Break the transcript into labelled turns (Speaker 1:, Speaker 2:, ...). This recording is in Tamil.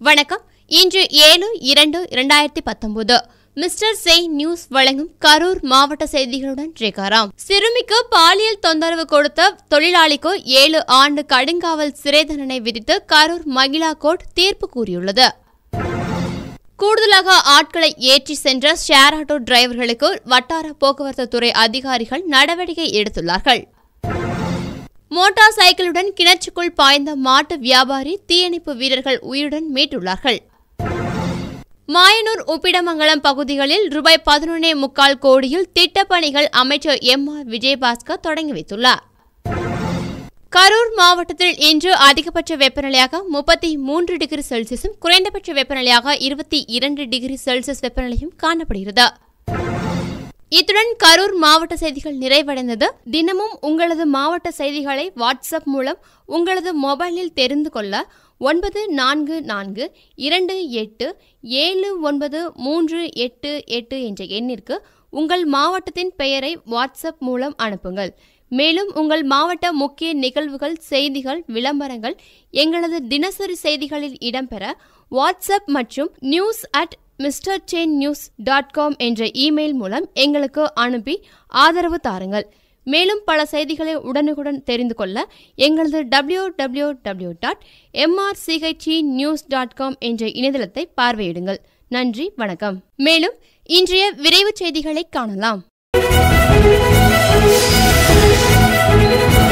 Speaker 1: வணக்கம். இன்று 7/2/2019 மிஸ்டர் செய் நியூஸ் வழங்கும் கரூர் மாவட்ட செய்திகளுடன் ரேகாராம். சிறுமிக்கு பாலியல் தொந்தரவு கொடுத்த தொழிலாளிக்கு 7 ஆண்டு கடுங்காவல் சிறை தண்டனை விதித்து கரூர் மகிழா கோர்ட் தீர்ப்பு கூறியுள்ளது. கூடுதலாக ஆட்களை ஏற்றி சென்ற ஷேர் ஆட்டோ டிரைவர்களுக்கு வட்டார போக்குவரத்து துறை அதிகாரிகள் நடவடிக்கை எடுத்துள்ளார்கள். மோட்டார் சைக்கிளுடன் கிணற்றுக்குள் பாய்ந்த மாட்டு வியாபாரி தீயணைப்பு வீரர்கள் உயிருடன் மீட்டுள்ளார்கள். மாயனூர் உப்பிடமங்கலம் பகுதிகளில் ரூபாய் 11.25 கோடியில் திட்டப்பணிகள் அமைச்சர் M.R. விஜயபாஸ்கர் தொடங்கி வைத்துள்ளார். கரூர் மாவட்டத்தில் இன்று அதிகபட்ச வெப்பநிலையாக 33 டிகிரி செல்சியஸும் குறைந்தபட்ச வெப்பநிலையாக 22 டிகிரி செல்சியஸ் வெப்பநிலையும் காணப்படுகிறது. இத்துடன் கரூர் மாவட்ட செய்திகள் நிறைவடைந்தது. தினமும் உங்களது மாவட்ட செய்திகளை வாட்ஸ்அப் மூலம் உங்களது மொபைலில் தெரிந்து கொள்ள 9428787388 என்ற எண்ணிற்கு உங்கள் மாவட்டத்தின் பெயரை வாட்ஸ்அப் மூலம் அனுப்புங்கள். மேலும் உங்கள் மாவட்ட முக்கிய நிகழ்வுகள், செய்திகள், விளம்பரங்கள் எங்களது தினசரி செய்திகளில் இடம்பெற வாட்ஸ்அப் மற்றும் news@mrchainnews.com என்ற இமெயில் மூலம் எங்களுக்கு அனுப்பி ஆதரவு தாருங்கள். மேலும் பல செய்திகளை உடனுக்குடன் தெரிந்து கொள்ள எங்களது www.mrchainnews.com என்ற இணையதளத்தை பார்வையிடுங்கள். நன்றி, வணக்கம். மேலும் இன்றைய விரைவு செய்திகளை காணலாம்.